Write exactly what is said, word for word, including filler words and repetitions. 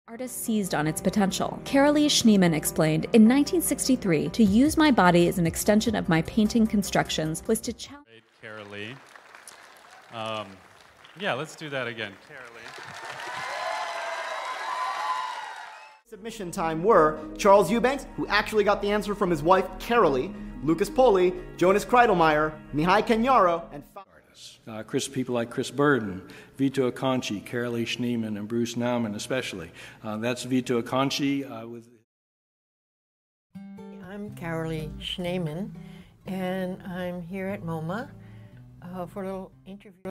Artist seized on its potential. Carolee Schneemann explained, in nineteen sixty-three, to use my body as an extension of my painting constructions was to challenge... Carolee. Um, yeah, let's do that again. Carolee. Submission time were Charles Eubanks, who actually got the answer from his wife, Carolee, Lucas Poli, Jonas Kreidelmeyer, Mihai Kenyaro, and... Uh, Chris, people like Chris Burden, Vito Acconci, Carolee Schneemann, and Bruce Nauman especially. Uh, that's Vito Acconci uh, with... I'm Carolee Schneemann, and I'm here at MoMA uh, for a little interview.